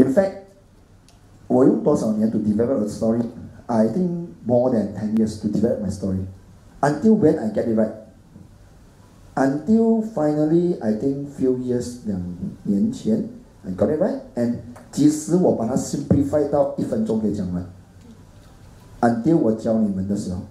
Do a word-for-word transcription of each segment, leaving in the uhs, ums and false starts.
In fact, 我用多少年 to develop a story? I think more than ten years to develop my story. Until when I get it right. Until finally, I think few years 两年前 I got it right. And 即使我把它 simplify 到一分钟可以讲完 ，until 我教你们的时候，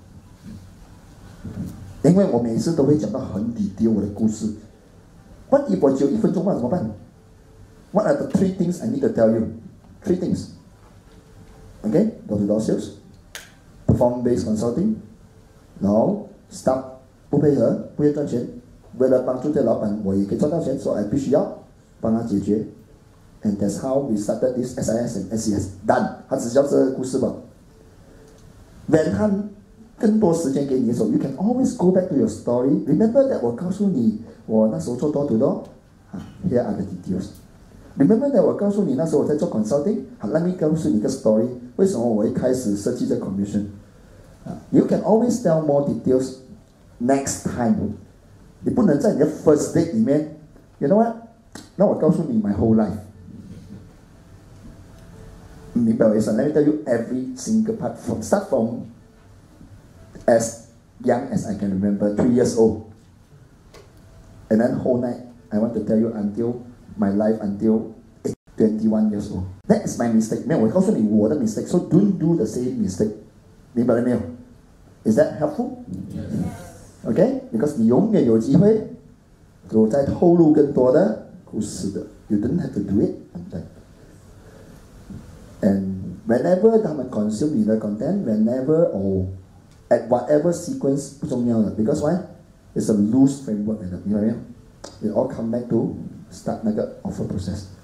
因为我每次都会讲到很 detail 我的故事。What if 我只有一分钟半怎么办 ？What are the three things I need to tell you? Three things. Okay, door-to-door sales, performance-based consulting, 然后 staff 不配合，不会赚钱，为了帮助这老板，我也可以赚到钱，所以 I 必须要帮他解决。And that's how we started this S I S and S C S. Done. 他只教这个故事吧。When 他更多时间给你的时候 ，you can always go back to your story. Remember that 我告诉你，我那时候做 door-to-door， here are the details.Remember that 我告诉你那时候我在做 consulting， 好 ，Let me 告诉你一个 story， 为什么我一开始设计这 commission？You can always tell more details next time。你不能在你的 first date 里面 ，You know what？ 那我告诉你 my whole life。明白我意思 ？Let me tell you every single part from start from as young as I can remember, three years old, and then whole night I want to tell you until my life until twenty-one years old. That is my mistake. 没有，我告诉你我的 mistake. So don't do the same mistake. 明白了没有 ？Is that helpful? Yes. Okay? Because 你永远有机会，我再透露更多的故事的。You don't have to do it. And whenever 他们 consume 你的 content, whenever or at whatever sequence 不重要的 ，because why? It's a loose framework 来的，明白没有？It all come back to start 那个 offer process.